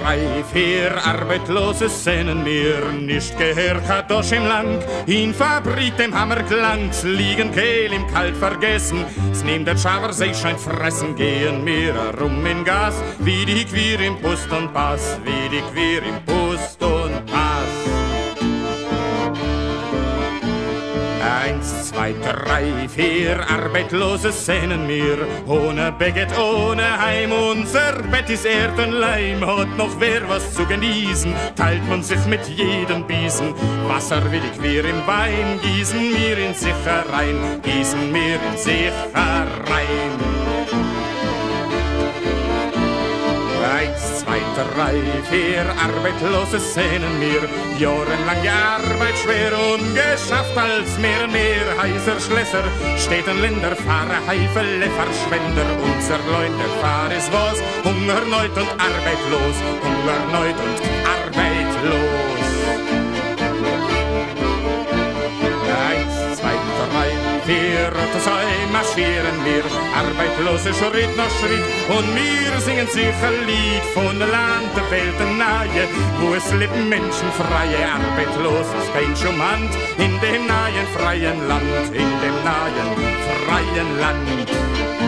drei, vier Arbeitslose sind mir. Nicht gehört hat doch im Land, in Fabrik dem Hammerklang. Liegen Kehl im Kalt vergessen, es nimmt der Schaber sich scheint fressen. Gehen mir rum in Gas, wie die Queer im Pust und Pass, wie die Queer im Pust und Pass. 1, 2, 3, 4 Arbeitslose sind mir. Ohne Baguette, ohne Heim, unser Bett ist Erdenleim. Hat noch wer was zu genießen, teilt man sich mit jedem Biesen. Wasser will ich wir im Wein, gießen mir in sich herein, gießen mir in sich herein. 1, 2, 3, 4 Arbeitslose sind mir. Jahrelange Arbeit schwer und geschafft als mehr und mehr. Heiser Schlesser, Städten, Länder, Fahrer, Heifele, Verschwender. Unser Leute fahr ist was, Hungerneut und arbeitlos, Hungerneut und arbeitlos. 1, 2, 3, 4 Autos marschieren wir, Arbeitslose Schritt nach Schritt, und wir singen sich ein Lied von Land der Welt nahe, wo es leben Menschen freie, arbeitslos ist kein Schumand, in dem nahen freien Land, in dem nahen freien Land.